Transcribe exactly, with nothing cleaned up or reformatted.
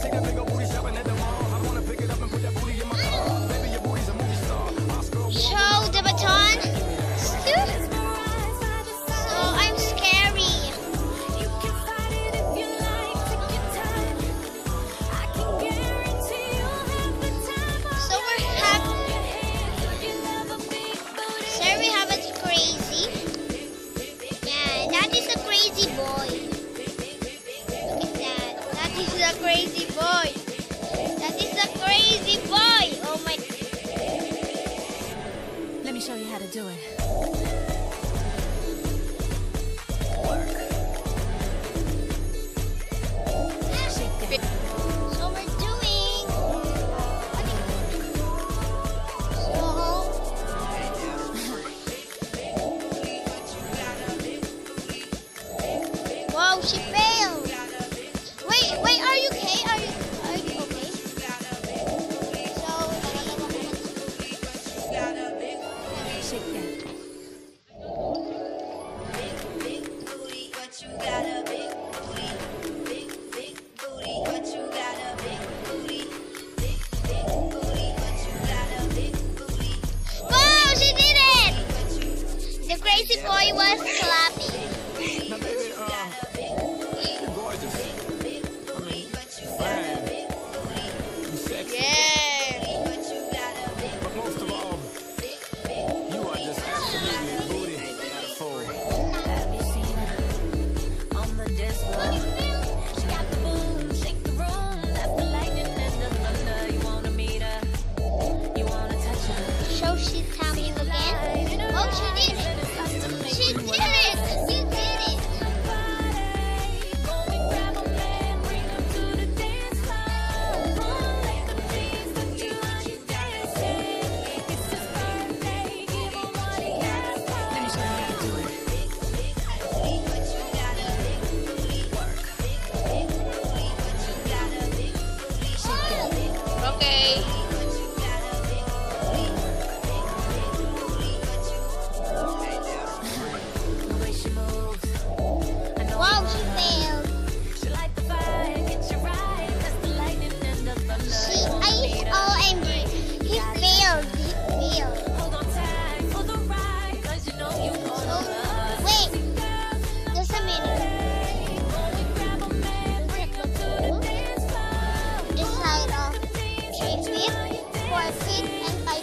Show the baton. So I'm scary. So we're happy. Sir, we have a crazy. Yeah, that is a crazy boy. Look at that. That is a crazy boy. That is a crazy boy. Oh my. Let me show you how to do it. So we're doing. So. Wow, she failed. Wait, wait, are you okay? Are you, are you okay? So, Shake that. wow, she did it! The crazy boy was clapping. Now, baby, uh, you're gorgeous. I mean, fine. You sexy. Yeah. But most of all, you are just absolutely booty beautiful. Have you seen her on the dance floor? She got the boom, shake the room. That's the lightning and the thunder. You wanna meet her? You wanna touch her? So she's coming again. Oh, she did it. She did it. You did it. Okay. Wow, she failed. She, I, oh, I'm, he failed. He failed. So, wait, just a minute. Decide of three feet, four feet, and five